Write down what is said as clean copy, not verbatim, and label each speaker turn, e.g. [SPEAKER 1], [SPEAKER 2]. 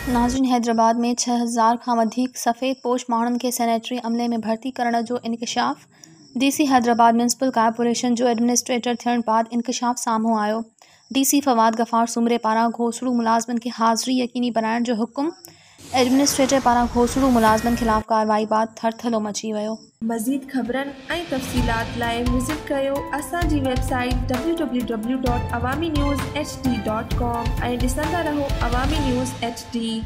[SPEAKER 1] नाज़रीन, हैदराबाद में 6000 खां वधीक सफ़ेद पोश माण्हुनि खे सैनेटरी अमले में भर्ती करण जो इंकशाफ़। DC हैदराबाद म्यूनिसिपल कॉर्पोरेशन जो एडमिनिस्ट्रेटर थियण बाद इंकशाफ़ साम्हूं आयो। DC फवाद गफ़ार सुमरे पारां घोसड़ू मुलाज़िमनि खे हाज़िरी यकीनी बनाइण जो हुकुम। एडमिनिस्ट्रेटर पारां घोसड़ू मुलाज़िमनि ख़िलाफ़ कार्रवाई बाद थरथलो मची वियो।
[SPEAKER 2] मज़ीद ख़बरनि ऐं तफ़सीलात लाइ विज़िट कयो असांजी वेबसाइट www.awamiNewsHD.com ऐं ॾिसंदा रहो अवामी न्यूज़ HD।